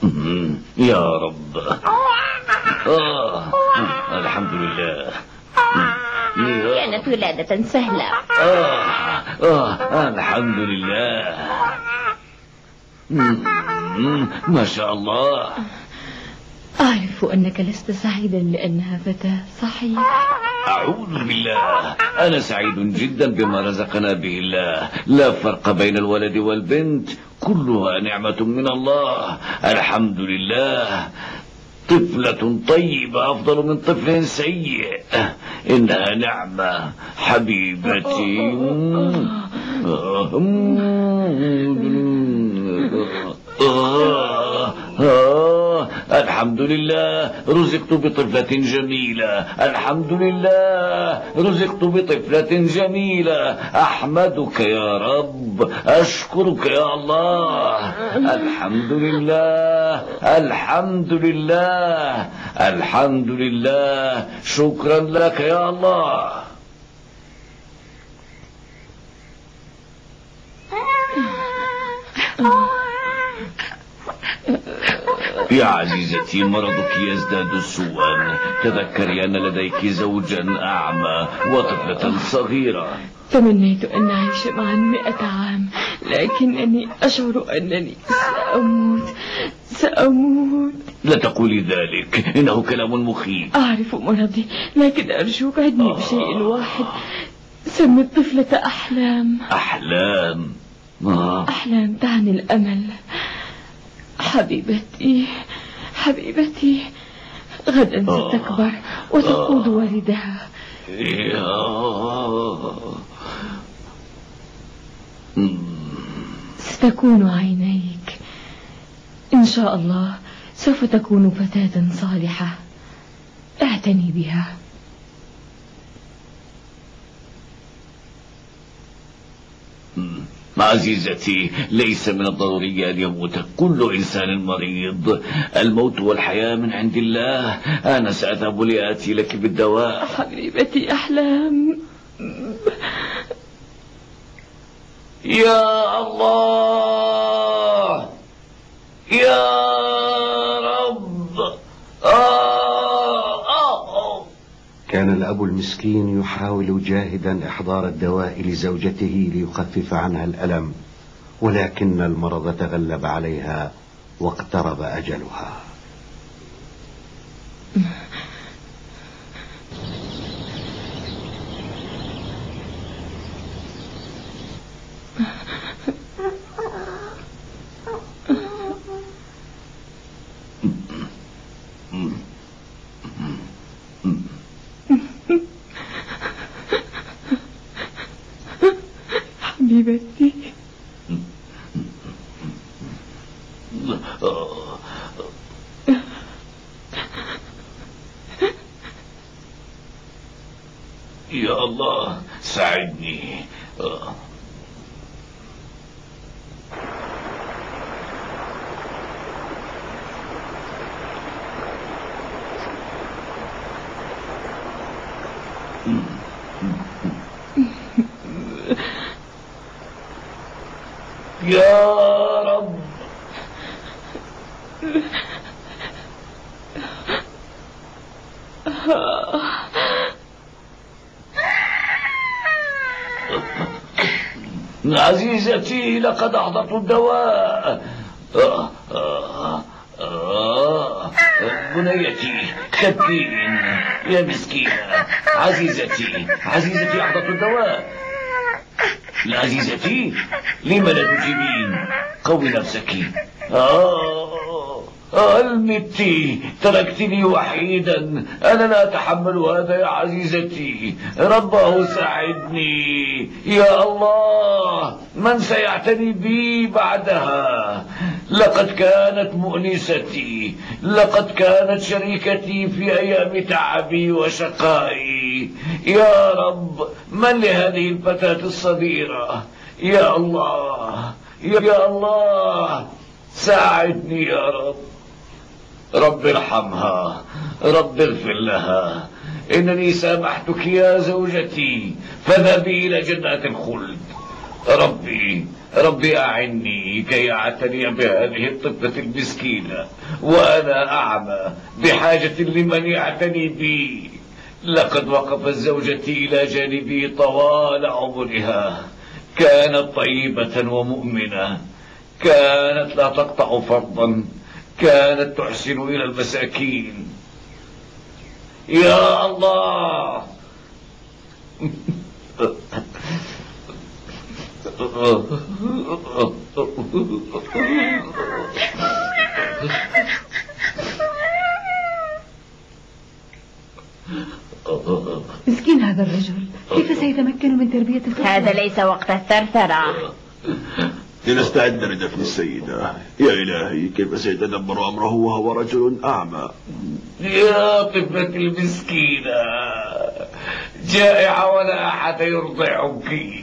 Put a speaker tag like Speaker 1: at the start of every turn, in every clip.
Speaker 1: يا رب. الحمد لله.
Speaker 2: كانت ولادة سهلة.
Speaker 1: الحمد لله. ما شاء الله.
Speaker 3: أعرف أنك لست سعيدا لأنها فتاة، صحيح؟
Speaker 1: أعوذ بالله، أنا سعيد جدا بما رزقنا به الله. لا فرق بين الولد والبنت، كلها نعمة من الله. الحمد لله. طفلة طيبة أفضل من طفل سيء. إنها نعمة حبيبتي. الحمد لله رزقت بطفلة جميلة. الحمد لله رزقت بطفلة جميلة. أحمدك يا رب، أشكرك يا الله. الحمد لله، الحمد لله، الحمد لله. شكرا لك يا الله. يا عزيزتي، مرضك يزداد سوءا. تذكري أن لديك زوجا أعمى وطفلة صغيرة.
Speaker 3: تمنيت أن أعيش معا 100 عام، لكنني أشعر أنني سأموت.
Speaker 1: لا تقولي ذلك، إنه كلام مخيف.
Speaker 3: أعرف مرضي، لكن أرجوك عدني بشيء واحد. سمي الطفلة أحلام.
Speaker 1: أحلام؟
Speaker 3: أحلام تعني الأمل. حبيبتي، حبيبتي، غدا ستكبر وتقود والدها. ستكون عينيك إن شاء الله. سوف تكون فتاة صالحة، اعتني بها.
Speaker 1: عزيزتي، ليس من الضروري أن يموت كل إنسان مريض. الموت والحياة من عند الله. أنا سأذهب لآتي لك بالدواء.
Speaker 3: حبيبتي أحلام.
Speaker 1: يا الله، يا رب.
Speaker 4: كان الأب المسكين يحاول جاهدا إحضار الدواء لزوجته ليخفف عنها الألم، ولكن المرض تغلب عليها واقترب أجلها.
Speaker 3: حبيبتي،
Speaker 1: يا الله ساعدني. يا رب. عزيزتي، لقد أحضرت الدواء. بنيتي، تبكين يا مسكينة. عزيزتي، عزيزتي، أحضرت الدواء. لا عزيزتي، لما لا تجيبين؟ قوي نفسك. المتي، تركتني وحيدا. أنا لا أتحمل هذا يا عزيزتي. رباه ساعدني يا الله. من سيعتني بي بعدها؟ لقد كانت مؤنستي، لقد كانت شريكتي في أيام تعبي وشقائي. يا رب، من لهذه الفتاة الصغيرة؟ يا الله، يا الله، ساعدني يا رب. رب ارحمها، رب اغفر لها. إنني سامحتك يا زوجتي، فذهبي إلى جنات الخلد. ربي أعني كي أعتني بهذه الطفلة المسكينة وأنا أعمى بحاجة لمن يعتني بي. لقد وقفت زوجتي إلى جانبي طوال عمرها، كانت طيبة ومؤمنة، كانت لا تقطع فرضا، كانت تحسن إلى المساكين. يا الله.
Speaker 3: مسكين هذا الرجل، كيف سيتمكن من تربية الطفل؟
Speaker 2: هذا ليس وقت الثرثرة.
Speaker 5: لنستعد لدفن السيدة. يا إلهي، كيف سيتدبر أمره وهو رجل أعمى؟
Speaker 1: يا طفلتي المسكينة، جائعة ولا أحد يرضعك.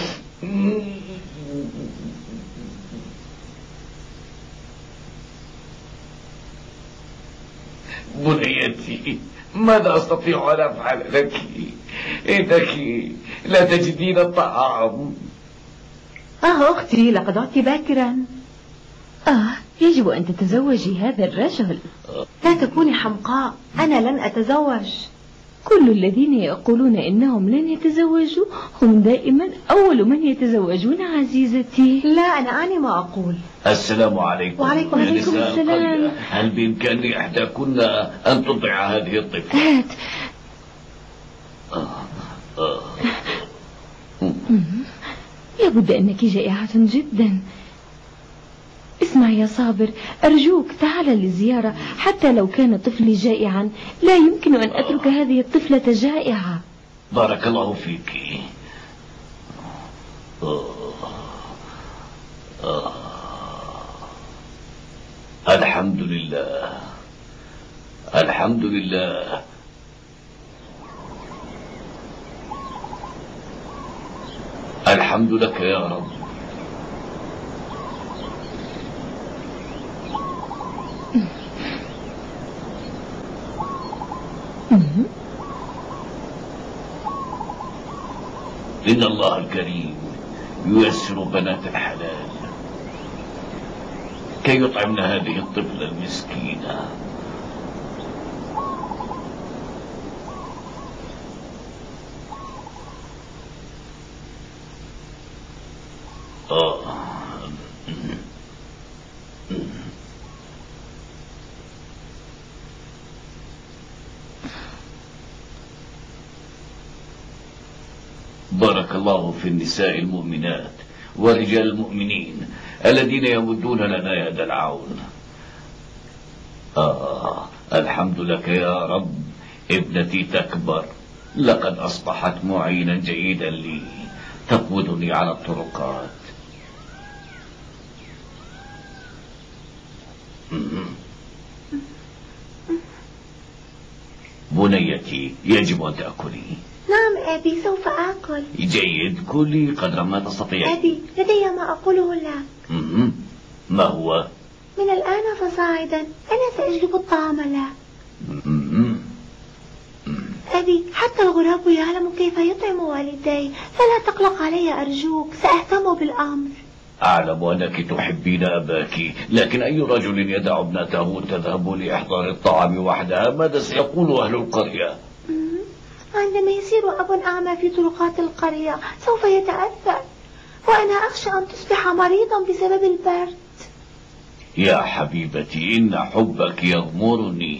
Speaker 1: بنيتي، ماذا أستطيع أن أفعل لك؟ إنك لا تجدين الطعام.
Speaker 3: أختي، لقد عدت باكرا.
Speaker 2: يجب أن تتزوجي هذا الرجل.
Speaker 3: لا تكوني حمقاء، أنا لن أتزوج.
Speaker 2: كل الذين يقولون إنهم لن يتزوجوا هم دائما أول من يتزوجون عزيزتي.
Speaker 3: لا، أنا أعني ما أقول.
Speaker 1: السلام عليكم.
Speaker 3: وعليكم
Speaker 2: السلام.
Speaker 1: هل بإمكان إحداكن أن تطع هذه الطفلة؟
Speaker 2: هات. لابد أنك جائعة جدا. اسمع يا صابر، أرجوك تعال للزيارة. حتى لو كان طفلي جائعا لا يمكن أن أترك هذه الطفلة جائعة.
Speaker 1: بارك الله فيك. الحمد لله، الحمد لله. الحمد لك يا رب. إن الله الكريم ييسر بنات الحلال كي يطعمن هذه الطفلة المسكينة. بارك الله في النساء المؤمنات والرجال المؤمنين الذين يمدون لنا يد العون. الحمد لك يا رب. ابنتي تكبر، لقد أصبحت معينا جيدا لي، تقودني على الطرقات.
Speaker 6: بنيتي يجب أن تأكلي.
Speaker 7: نعم أبي، سوف آكل.
Speaker 6: جيد، كلي قدر ما تستطيع.
Speaker 7: أبي، لدي ما أقوله لك.
Speaker 6: ما هو؟
Speaker 7: من الآن فصاعدا أنا سأجلب الطعام لك. أبي، حتى الغراب يعلم كيف يطعم والدي، فلا تقلق علي أرجوك، سأهتم بالأمر.
Speaker 6: أعلم أنك تحبين أباك، لكن أي رجل يدع ابنته تذهب لإحضار الطعام وحدها؟ ماذا سيقول أهل القرية؟
Speaker 7: عندما يسير أب أعمى في طرقات القرية سوف يتأثر، وأنا أخشى أن تصبح مريضا بسبب البرد.
Speaker 6: يا حبيبتي، إن حبك يغمرني.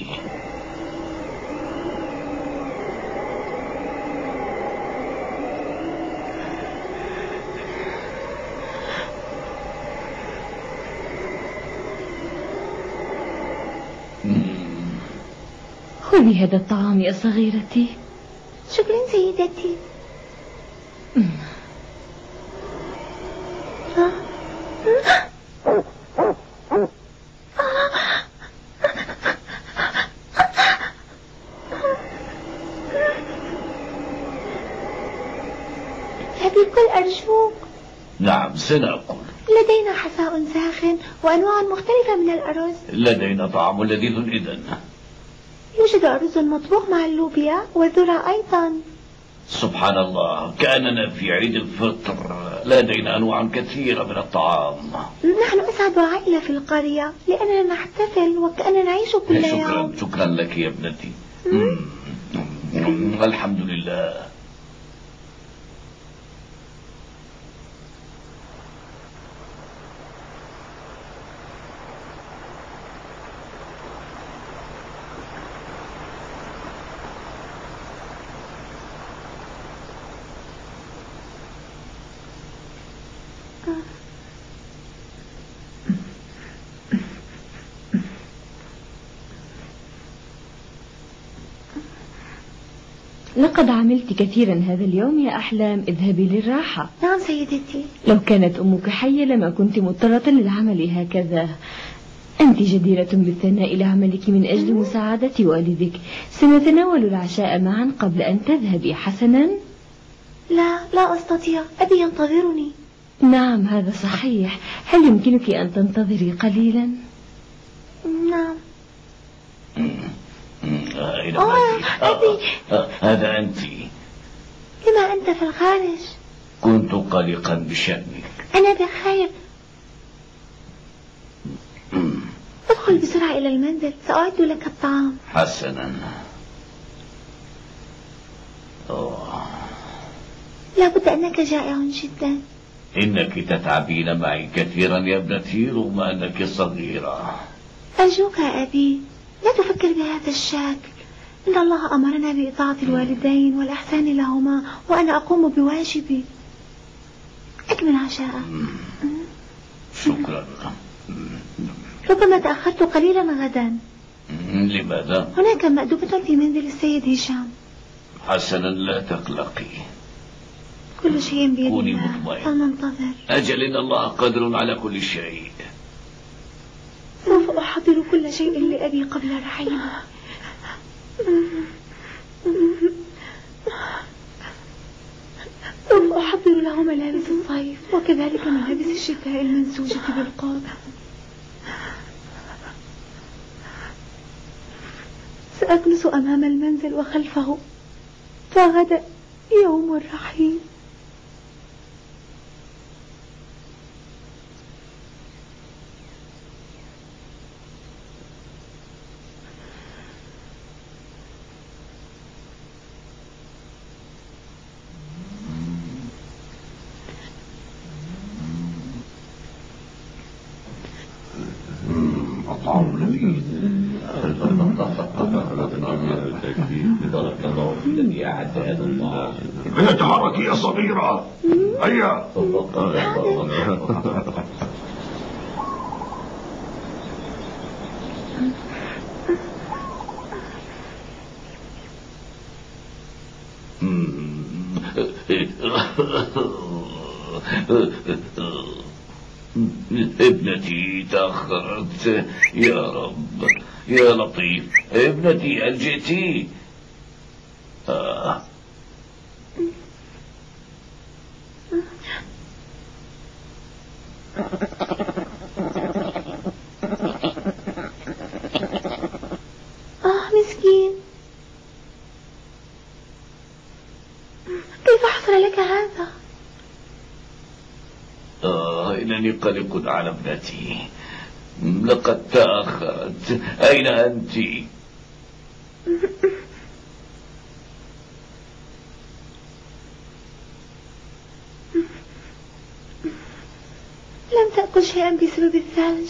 Speaker 2: خذي هذا الطعام يا صغيرتي.
Speaker 7: شكرا سيدتي. أبي، كل أرجوك.
Speaker 6: نعم، سنأكل.
Speaker 7: لدينا حساء ساخن وأنواع مختلفة من الأرز.
Speaker 6: لدينا طعام لذيذ إذن.
Speaker 7: يوجد أرز مطبوخ مع اللوبيا والذرة أيضا.
Speaker 6: سبحان الله، كأننا في عيد الفطر. لدينا أنواع كثيرة من الطعام.
Speaker 7: نحن أسعد عائلة في القرية لأننا نحتفل وكأننا نعيش كل يوم.
Speaker 6: شكرا لك يا ابنتي. الحمد لله.
Speaker 2: لقد عملت كثيرا هذا اليوم يا أحلام، اذهبي للراحة.
Speaker 7: نعم سيدتي.
Speaker 2: لو كانت أمك حية لما كنت مضطرة للعمل هكذا. أنت جديرة بالثناء لعملك من أجل مساعدة والدك. سنتناول العشاء معا قبل أن تذهبي، حسنا؟
Speaker 7: لا أستطيع، أبي ينتظرني.
Speaker 2: نعم هذا صحيح. هل يمكنك أن تنتظري قليلا؟
Speaker 7: نعم.
Speaker 6: أبي. هذا أنت.
Speaker 7: لما أنت في الخارج؟
Speaker 6: كنت قلقا بشأنك.
Speaker 7: أنا بخير. ادخل بسرعة إلى المنزل، سأعد لك الطعام.
Speaker 6: حسنا.
Speaker 7: لابد أنك جائع جدا.
Speaker 6: إنك تتعبين معي كثيرا يا ابنتي رغم أنك صغيرة.
Speaker 7: أرجوك يا أبي لا تفكر بهذا الشكل. إن الله أمرنا بإطاعة الوالدين والإحسان لهما، وأنا أقوم بواجبي. أكمل عشاء.
Speaker 6: شكرا.
Speaker 7: ربما تأخرت قليلا غدا.
Speaker 6: لماذا؟
Speaker 7: هناك مأدبة في منزل السيد هشام.
Speaker 6: حسنا لا تقلقي،
Speaker 7: كل شيء بيد
Speaker 6: كوني
Speaker 7: الله،
Speaker 6: مطمئنة.
Speaker 7: فلننتظر.
Speaker 6: أجل إن الله قادر على كل شيء.
Speaker 7: سوف أحضر كل شيء لأبي قبل رحيله. سوف أحضر له ملابس الصيف وكذلك ملابس الشتاء المنسوجة بالقاب. سأجلس أمام المنزل وخلفه، فغدا يوم الرحيل.
Speaker 6: الطعام لذيذ. بارك الله في الذي أعد هذا الطعام.
Speaker 5: هيا تحركي يا صغيرة، هيا.
Speaker 6: ابنتي تأخرت، يا رب يا لطيف. ابنتي هل جئتي؟
Speaker 7: مسكين، كيف حصل لك هذا؟
Speaker 6: إنني قلق على ابنتي، لقد تأخرت. أين أنت؟
Speaker 7: لم تأكل شيئا بسبب الثلج.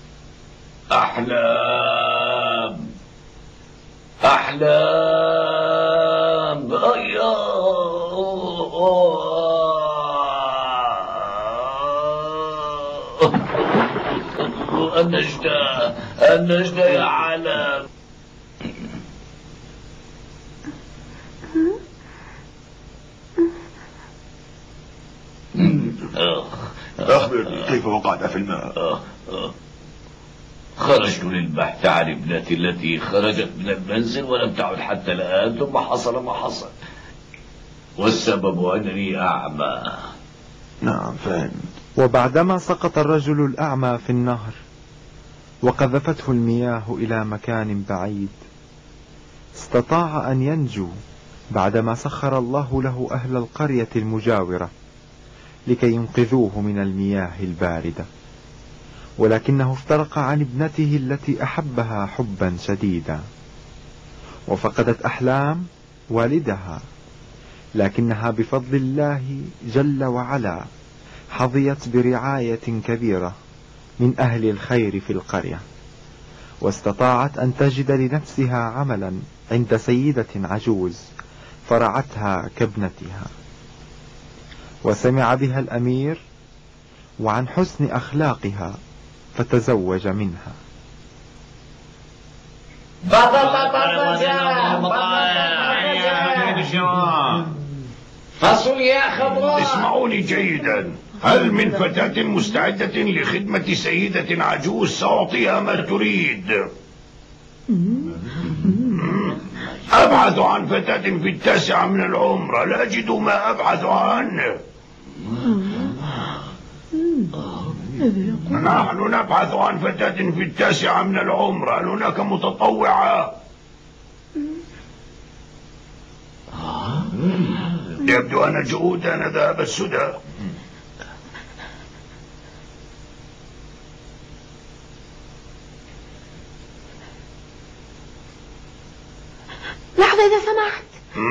Speaker 6: أحلام أحلام. النجدة يا علام.
Speaker 5: أخبرني كيف وقعت في الماء؟
Speaker 6: خرجت للبحث عن ابنتي التي خرجت من المنزل ولم تعد حتى الآن، ثم حصل ما حصل، والسبب أنني أعمى.
Speaker 5: نعم فهمت.
Speaker 8: وبعدما سقط الرجل الأعمى في النهر وقذفته المياه إلى مكان بعيد، استطاع أن ينجو بعدما سخر الله له أهل القرية المجاورة لكي ينقذوه من المياه الباردة، ولكنه افترق عن ابنته التي أحبها حبا شديدا، وفقدت أحلام والدها، لكنها بفضل الله جل وعلا حظيت برعاية كبيرة من أهل الخير في القرية، واستطاعت أن تجد لنفسها عملا عند سيدة عجوز فرعتها كابنتها. وسمع بها الأمير وعن حسن أخلاقها فتزوج منها.
Speaker 1: فاصوليا خضراء.
Speaker 5: اسمعوني جيدا، هل من فتاة مستعدة لخدمة سيدة عجوز سأعطيها ما تريد؟ أبحث عن فتاة في 9 من العمر، لا أجد ما أبحث عنه. نحن نبحث عن فتاة في 9 من العمر، هل هناك متطوعة؟ يبدو أن جهودنا ذهب السدى.
Speaker 7: لحظة إذا سمحت.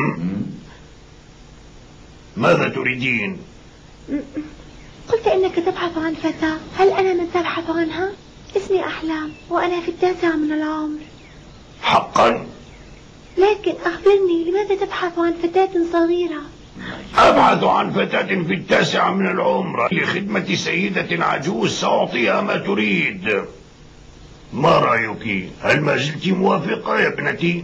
Speaker 5: ماذا تريدين؟
Speaker 7: قلت إنك تبحث عن فتاة، هل أنا من تبحث عنها؟ اسمي أحلام وأنا في 9 من العمر.
Speaker 5: حقا؟
Speaker 7: لكن أخبرني، لماذا تبحث عن فتاة صغيرة؟
Speaker 5: أبحث عن فتاة في 9 من العمر لخدمة سيدة عجوز سأعطيها ما تريد. ما رأيك؟ هل ما زلت موافقة يا ابنتي؟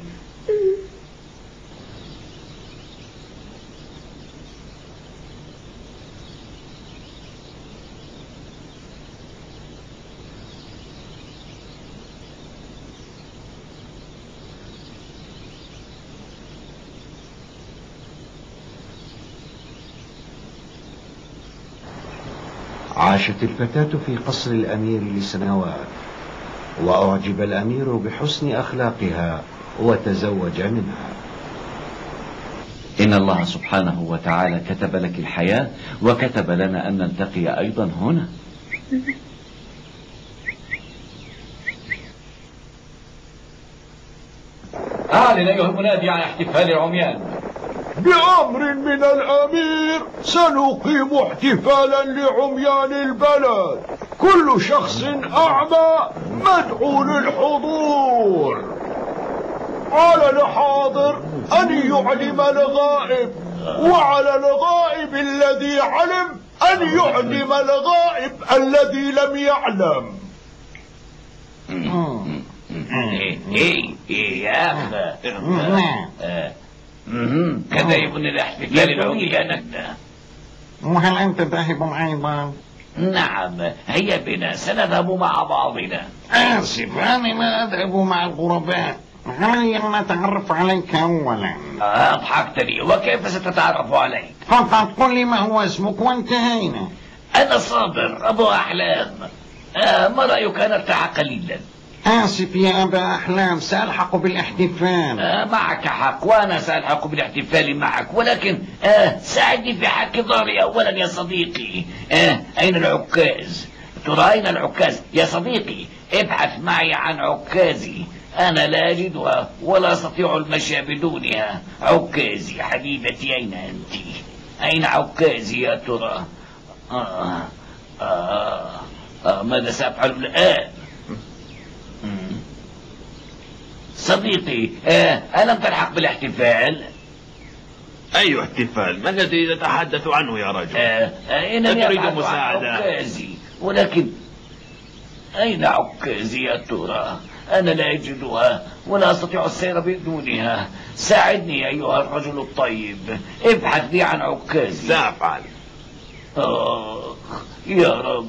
Speaker 4: عاشت الفتاة في قصر الأمير لسنوات، وأعجب الأمير بحسن أخلاقها وتزوج منها.
Speaker 1: إن الله سبحانه وتعالى كتب لك الحياة، وكتب لنا أن نلتقي أيضا هنا. أعلن أيها المنادي عن احتفال العميان.
Speaker 5: بأمر من الأمير سنقيم احتفالا لعميان البلد، كل شخص أعمى مدعو للحضور. على الحاضر أن يعلم الغائب، وعلى الغائب الذي علم أن يعلم الغائب الذي لم يعلم.
Speaker 1: يا أخي كذا يكون الاحتفال العميان.
Speaker 9: وهل أنت ذاهب أيضا؟
Speaker 1: نعم، هيا بنا سنذهب مع بعضنا.
Speaker 9: آسف، أنا لا أذهب مع الغرباء. علي أن نتعرف عليك أولا.
Speaker 1: أضحكتني، وكيف ستتعرف عليك؟
Speaker 9: فقط قل لي ما هو اسمك وانتهينا.
Speaker 1: أنا صابر أبو أحلام. ما رأيك أن نرتاح قليلا؟
Speaker 9: آسف يا أبا أحلام، سألحق بالاحتفال.
Speaker 1: معك حق، وأنا سألحق بالاحتفال معك، ولكن ساعدني في حك ظهري أولا يا صديقي. أين العكاز؟ ترى أين العكاز يا صديقي؟ ابحث معي عن عكازي، أنا لا أجدها ولا أستطيع المشي بدونها. عكازي حبيبتي، أين أنت؟ أين عكازي يا ترى؟ ماذا سأفعل الآن؟ صديقي، ألم تلحق بالاحتفال؟
Speaker 5: أي احتفال؟ ما الذي تتحدث عنه يا رجل؟
Speaker 1: إنني
Speaker 5: أريد
Speaker 1: أبحث
Speaker 5: مساعدة.
Speaker 1: عن عكازي، ولكن أين عكازي يا ترى؟ أنا لا أجدها ولا أستطيع السير بدونها. ساعدني أيها الرجل الطيب، ابحث لي عن عكازي.
Speaker 5: سأفعل.
Speaker 1: يا رب،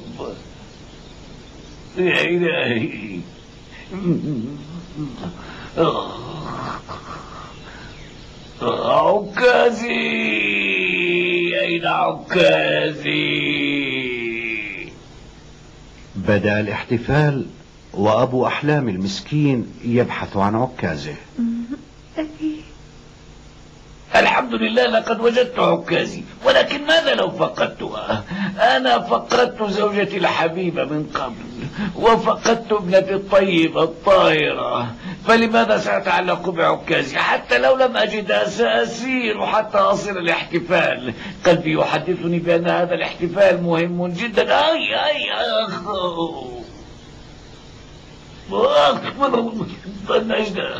Speaker 1: يا إلهي. عكازي، أين عكازي؟
Speaker 4: بدأ الاحتفال وأبو أحلام المسكين يبحث عن عكازه.
Speaker 7: أبي،
Speaker 1: الحمد لله لقد وجدت عكازي، ولكن ماذا لو فقدتها؟ أنا فقدت زوجتي الحبيبة من قبل، وفقدت ابنتي الطيبة الطاهرة، فلماذا سأتعلق بعكازي؟ حتى لو لم أجدها سأسير حتى أصل الاحتفال. قلبي يحدثني بأن هذا الاحتفال مهم جدا. النجدة.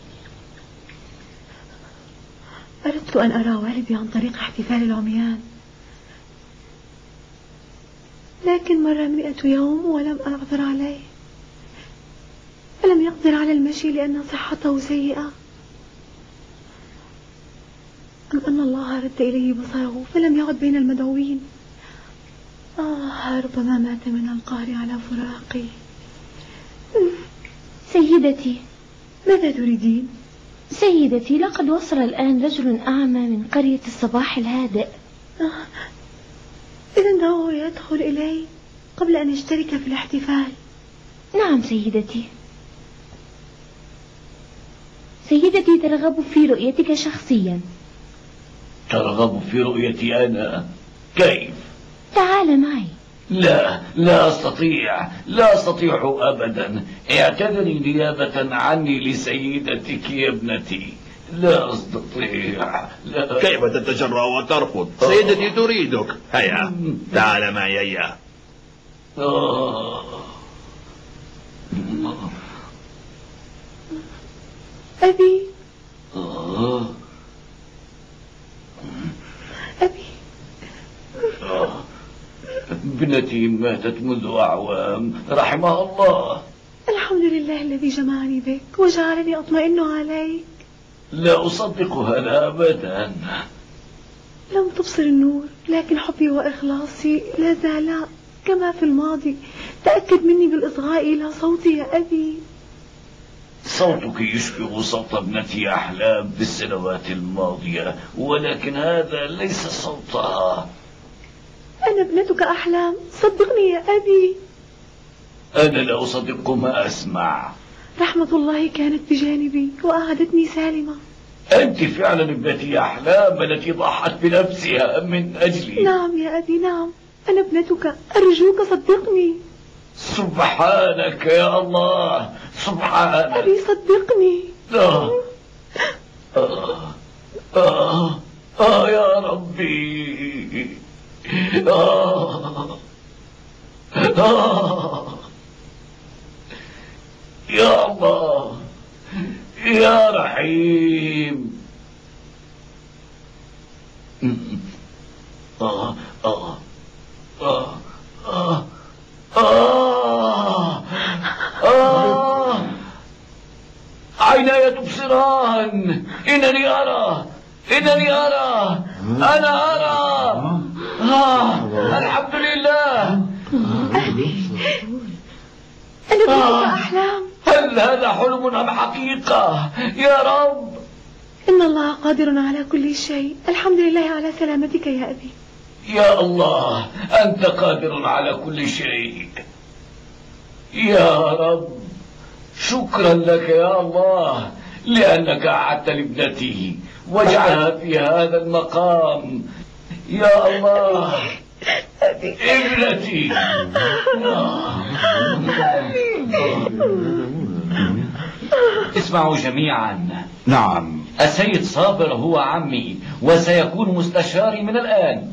Speaker 7: أردت أن أرى والدي عن طريق احتفال العميان، لكن مر 100 يوم ولم أقدر عليه. فلم يقدر على المشي لأن صحته سيئة، أم أن الله رد إليه بصره فلم يعد بين المدعوين. ربما مات من القهر على فراقي.
Speaker 2: سيدتي.
Speaker 7: ماذا تريدين؟
Speaker 2: سيدتي، لقد وصل الآن رجل أعمى من قرية الصباح الهادئ.
Speaker 7: إذن دعوه يدخل إلي قبل أن يشترك في الاحتفال.
Speaker 2: نعم سيدتي. سيدتي، ترغب في رؤيتك شخصيا.
Speaker 1: ترغب في رؤيتي أنا؟ كيف؟
Speaker 2: تعال معي.
Speaker 1: لا أستطيع، لا أستطيع أبدا. اعتذري نيابة عني لسيدتك يا ابنتي. لا أستطيع. لا.
Speaker 5: كيف تتجرأ وترفض؟ سيدتي تريدك. هيا تعال معي. هيا.
Speaker 7: أبي.
Speaker 1: ابنتي ماتت منذ أعوام، رحمها الله.
Speaker 7: الحمد لله الذي جمعني بك وجعلني أطمئن عليك.
Speaker 1: لا أصدق هذا أبدا.
Speaker 7: لم تبصر النور، لكن حبي وإخلاصي لا زالا كما في الماضي. تأكد مني بالإصغاء إلى صوتي يا أبي.
Speaker 1: صوتك يشبه صوت ابنتي أحلام في السنوات الماضية، ولكن هذا ليس صوتها.
Speaker 7: أنا ابنتك أحلام، صدقني يا أبي.
Speaker 1: أنا لا أصدق ما أسمع.
Speaker 7: رحمة الله كانت بجانبي وأعادتني سالمة.
Speaker 1: أنت فعلا ابنتي أحلام التي ضحت بنفسها من أجلي.
Speaker 7: نعم يا أبي، نعم، أنا ابنتك، أرجوك صدقني.
Speaker 1: سبحانك يا الله، سبحانك.
Speaker 7: أبي صدقني.
Speaker 1: يا ربي. يا الله يا رحيم. عيناي تبصران. إنني أرى. أنا أرى. الحمد لله.
Speaker 7: أنا ابنتك أحلام.
Speaker 1: هل هذا حلم أم حقيقة يا رب؟
Speaker 7: إن الله قادر على كل شيء. الحمد لله على سلامتك يا أبي.
Speaker 1: يا الله، أنت قادر على كل شيء يا رب. شكرا لك يا الله لأنك أعدت لابنتي وجعلها في هذا المقام. يا الله ابنتي. اسمعوا جميعا.
Speaker 4: نعم.
Speaker 1: السيد صابر هو عمي وسيكون مستشاري من الآن.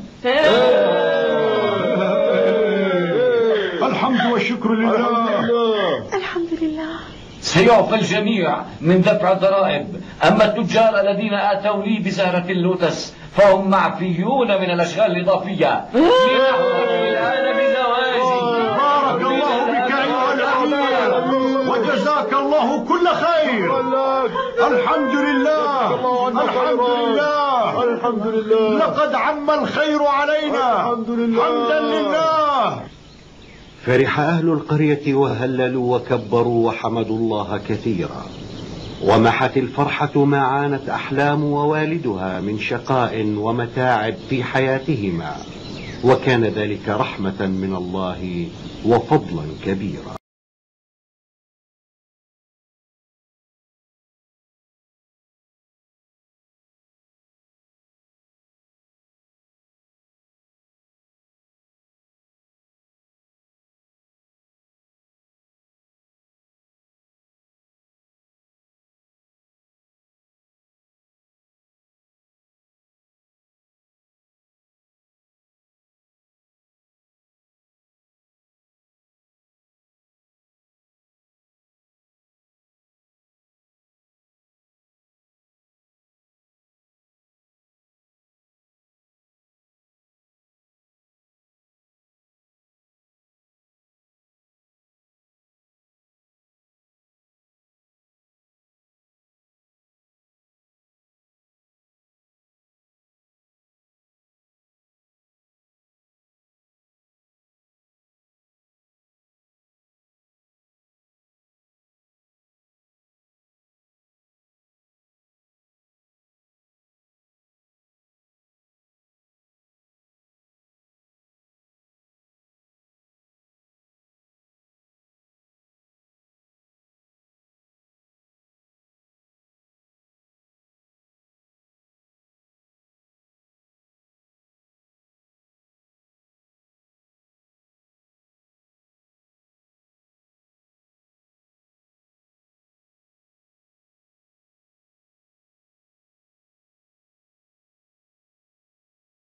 Speaker 5: الحمد والشكر لله.
Speaker 7: الحمد لله.
Speaker 1: سيعفى الجميع من دفع الضرائب. أما التجار الذين آتوا لي بزهرة اللوتس فهم معفيون من الأشغال الإضافية. الآن بزواجي.
Speaker 5: بارك الله بك أيها الأمير وجزاك الله كل خير. الحمد لله. الحمد لله. لقد عم الخير علينا. حمدا لله.
Speaker 4: فرح أهل القرية وهللوا وكبروا وحمدوا الله كثيرا، ومحت الفرحة ما عانت أحلام ووالدها من شقاء ومتاعب في حياتهما، وكان ذلك رحمة من الله وفضلا كبيرا.